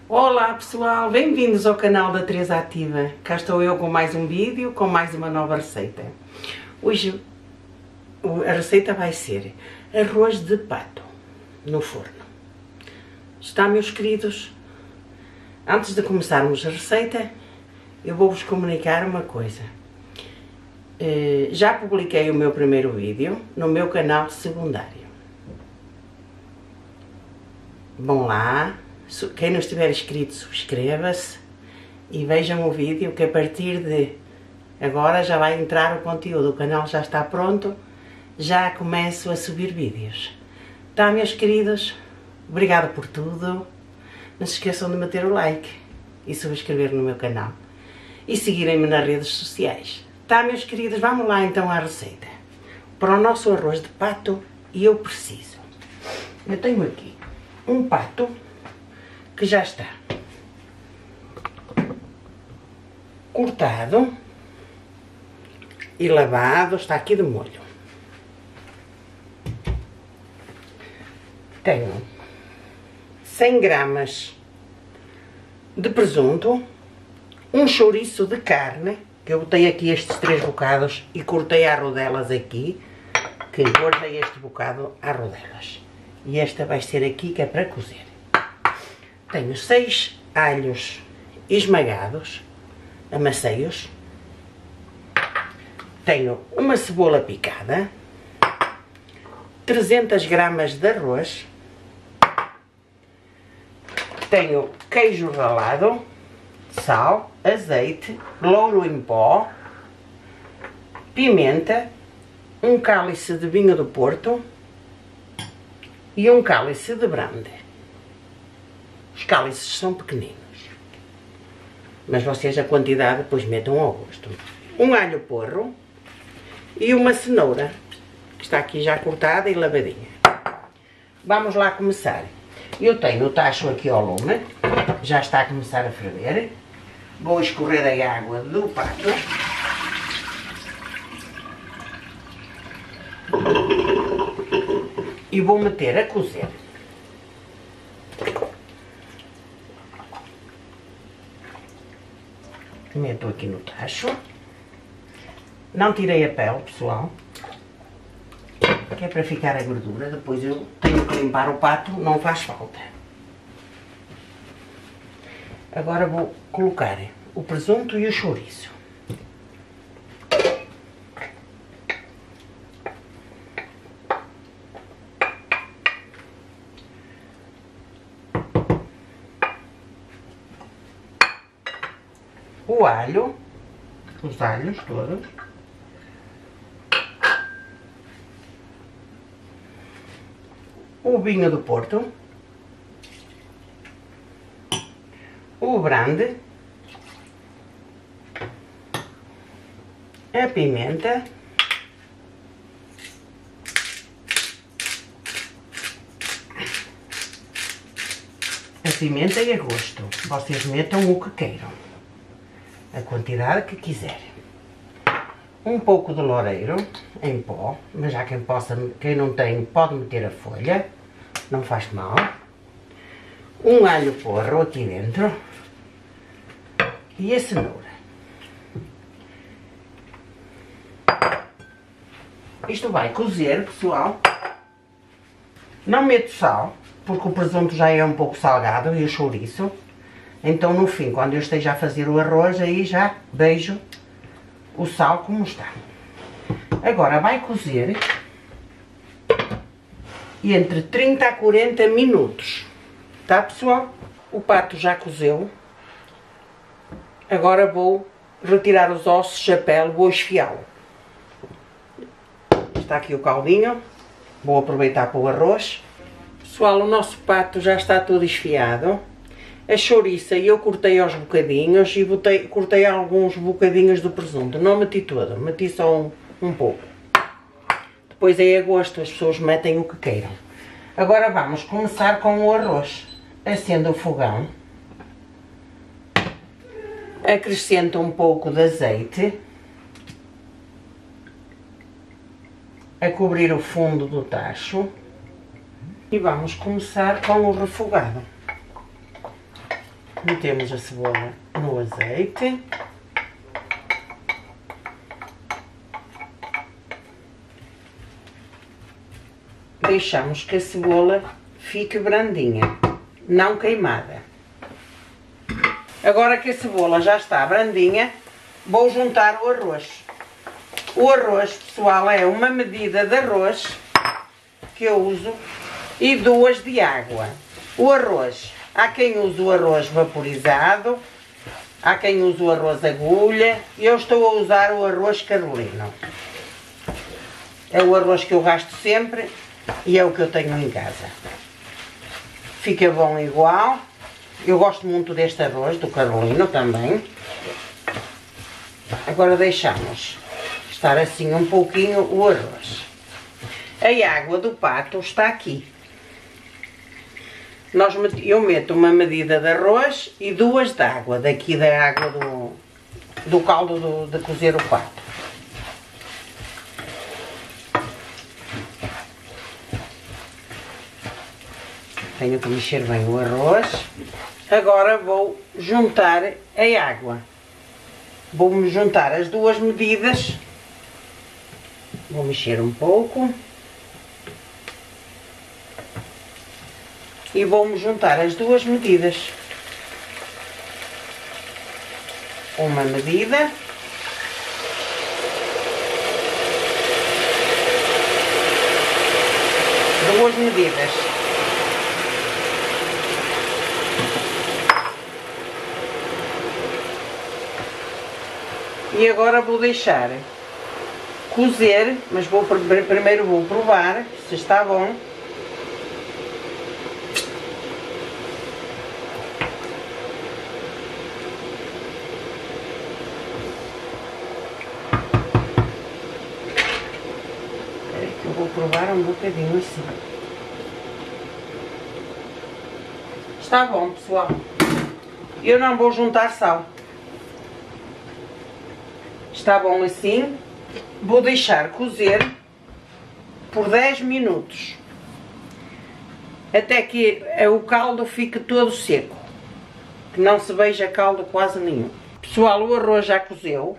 Olá pessoal, bem-vindos ao canal da Teresa Ativa. Cá estou eu com mais um vídeo, com mais uma nova receita. Hoje a receita vai ser arroz de pato no forno. Está, meus queridos? Antes de começarmos a receita, eu vou-vos comunicar uma coisa. Já publiquei o meu primeiro vídeo no meu canal secundário. Vão lá. Quem não estiver inscrito, subscreva-se e vejam o vídeo, que a partir de agora já vai entrar o conteúdo. O canal já está pronto, já começo a subir vídeos. Tá, meus queridos? Obrigada por tudo. Não se esqueçam de meter o like e subscrever no meu canal. E seguirem-me nas redes sociais. Tá, meus queridos? Vamos lá então à receita. Para o nosso arroz de pato, eu tenho aqui um pato que já está cortado e lavado, está aqui de molho. Tenho 100 gramas de presunto, um chouriço de carne, que eu botei aqui estes 3 bocados e cortei à rodelas aqui, que guardei este bocado à rodelas. E esta vai ser aqui, que é para cozer. Tenho 6 alhos esmagados, amaceios. Tenho uma cebola picada, 300 gramas de arroz. Tenho queijo ralado, sal, azeite, louro em pó, pimenta, um cálice de vinho do Porto e um cálice de brande. Os cálices são pequeninos, mas vocês a quantidade depois metam ao gosto. Um alho porro e uma cenoura, que está aqui já cortada e lavadinha. Vamos lá começar. Eu tenho o tacho aqui ao lume, já está a começar a ferver. Vou escorrer a água do pato. E vou meter a cozer. Meto aqui no tacho. Não tirei a pele, pessoal, que é para ficar a gordura. Depois eu tenho que limpar o pato, não faz falta. Agora vou colocar o presunto e o chouriço. O alho, os alhos todos. O vinho do Porto. O brande. A pimenta. A pimenta e a gosto. Vocês metam o que queiram. A quantidade que quiserem. Um pouco de loureiro em pó, mas já quem não tem pode meter a folha, não faz mal. Um alho porro aqui dentro e a cenoura. Isto vai cozer, pessoal. Não meto sal, porque o presunto já é um pouco salgado e o chouriço. Então no fim, quando eu esteja a fazer o arroz, aí já vejo o sal como está. Agora vai cozer entre 30 a 40 minutos. Tá, pessoal? O pato já cozeu. Agora vou retirar os ossos, a pele, vou esfiá-lo. Está aqui o caldinho. Vou aproveitar para o arroz. Pessoal, o nosso pato já está todo esfiado. A chouriça eu cortei aos bocadinhos e cortei alguns bocadinhos do presunto. Não meti todo, meti só um pouco. Depois é a gosto, as pessoas metem o que queiram. Agora vamos começar com o arroz. Acendo o fogão. Acrescento um pouco de azeite. A cobrir o fundo do tacho. E vamos começar com o refogado. Metemos a cebola no azeite. Deixamos que a cebola fique brandinha, não queimada. Agora que a cebola já está brandinha, vou juntar o arroz. O arroz, pessoal, é uma medida de arroz que eu uso e 2 de água. O arroz, há quem use o arroz vaporizado, há quem use o arroz agulha, e eu estou a usar o arroz carolino. É o arroz que eu gasto sempre e é o que eu tenho em casa. Fica bom igual. Eu gosto muito deste arroz, do carolino também. Agora deixamos estar assim um pouquinho o arroz. A água do pato está aqui. Eu meto uma medida de arroz e 2 de água, daqui da água do caldo de cozer o pato. Tenho que mexer bem o arroz. Agora vou juntar a água. Vou juntar as 2 medidas. Vou mexer um pouco. E vou juntar as 2 medidas. Uma medida. Duas medidas. E agora vou deixar cozer, mas primeiro vou provar se está bom. Espera que eu vou provar um bocadinho assim. Está bom, pessoal. Eu não vou juntar sal. Está bom assim. Vou deixar cozer por 10 minutos. Até que o caldo fique todo seco. Que não se veja caldo quase nenhum. Pessoal, o arroz já cozeu.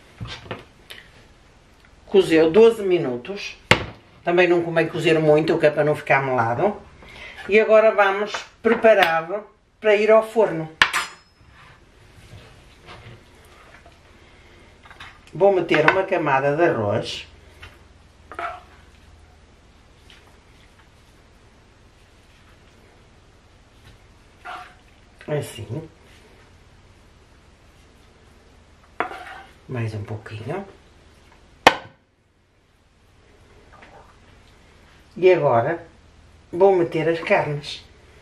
Cozeu 12 minutos. Também não convém cozer muito, que é para não ficar melado. E agora vamos prepará-lo para ir ao forno. Vou meter uma camada de arroz. Assim. Mais um pouquinho. E agora vou meter as carnes.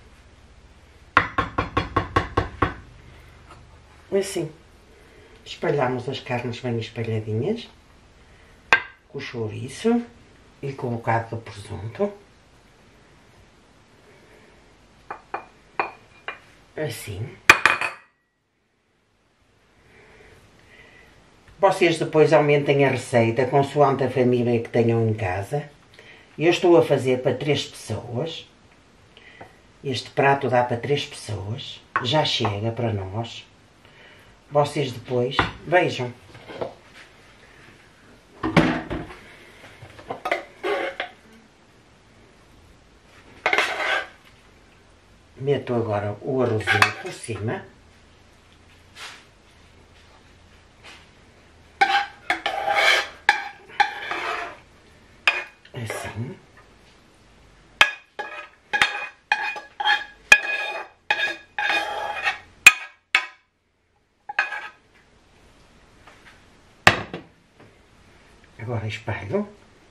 Assim. Espalhamos as carnes bem espalhadinhas, com o chouriço e com um bocado de presunto. Assim. Vocês depois aumentem a receita consoante a família que tenham em casa. Eu estou a fazer para 3 pessoas. Este prato dá para 3 pessoas. Já chega para nós. Vocês depois vejam. Meto agora o arrozinho por cima. Assim. Agora espalho.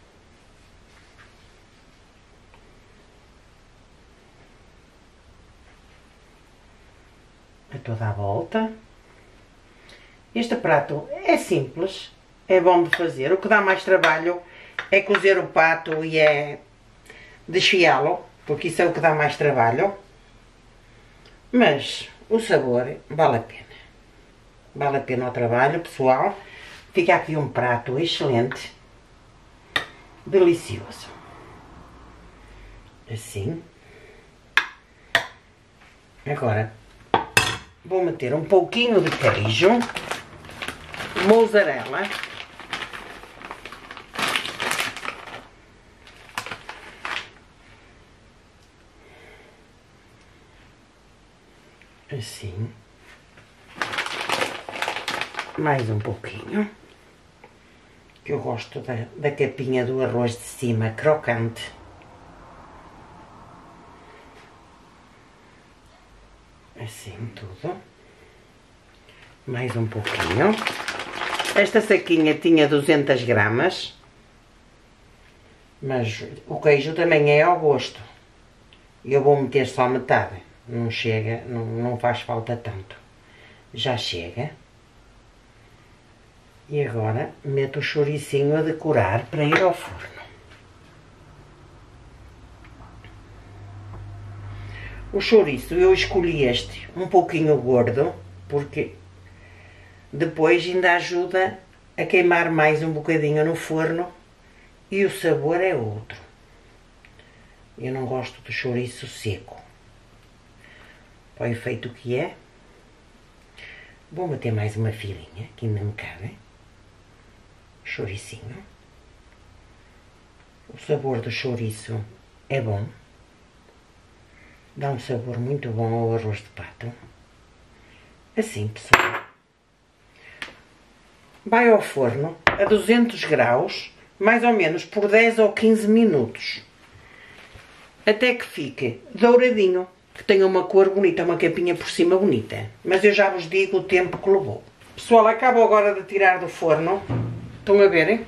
A toda a volta. Este prato é simples, é bom de fazer. O que dá mais trabalho é cozer o pato e é desfiá-lo, porque isso é o que dá mais trabalho. Mas o sabor vale a pena. Vale a pena o trabalho, pessoal. Fica aqui um prato excelente, delicioso. Assim. Agora vou meter um pouquinho de queijo, mozzarella, assim, mais um pouquinho, que eu gosto da capinha do arroz de cima, crocante. Assim tudo, mais um pouquinho. Esta saquinha tinha 200 gramas, mas o queijo também é ao gosto. Eu vou meter só metade, não chega, não faz falta tanto, já chega. E agora meto o chouricinho a decorar para ir ao forno. O chouriço eu escolhi este um pouquinho gordo, porque depois ainda ajuda a queimar mais um bocadinho no forno e o sabor é outro. Eu não gosto do chouriço seco. Para o efeito que é, vou meter mais uma filinha, que ainda me cabe. Chouricinho. O sabor do chouriço é bom. Dá um sabor muito bom ao arroz de pato. Assim, pessoal. Vai ao forno a 200 graus, mais ou menos por 10 ou 15 minutos. Até que fique douradinho, que tenha uma cor bonita, uma capinha por cima bonita. Mas eu já vos digo o tempo que levou. Pessoal, acabo agora de tirar do forno. Estão a verem?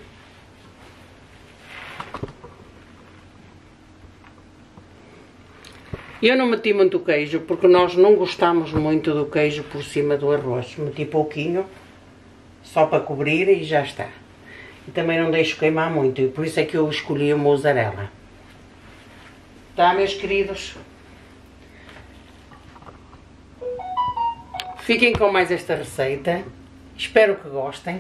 Eu não meti muito queijo, porque nós não gostamos muito do queijo por cima do arroz. Meti pouquinho, só para cobrir e já está. E também não deixo queimar muito, e por isso é que eu escolhi o mozzarella. Tá, meus queridos? Fiquem com mais esta receita. Espero que gostem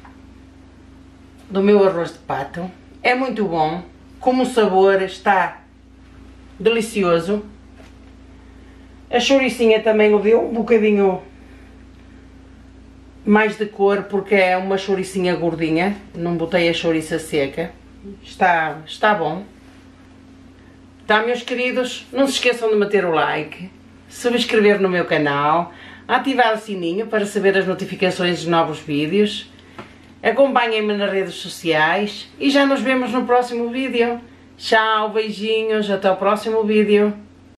do meu arroz de pato. É muito bom. Como o sabor está delicioso. A chouricinha também o deu um bocadinho mais de cor, porque é uma chouricinha gordinha. Não botei a chouriça seca. Está bom. Tá, meus queridos? Não se esqueçam de meter o like, subscrever no meu canal, ativar o sininho para saber as notificações dos novos vídeos. Acompanhem-me nas redes sociais e já nos vemos no próximo vídeo. Tchau, beijinhos, até o próximo vídeo.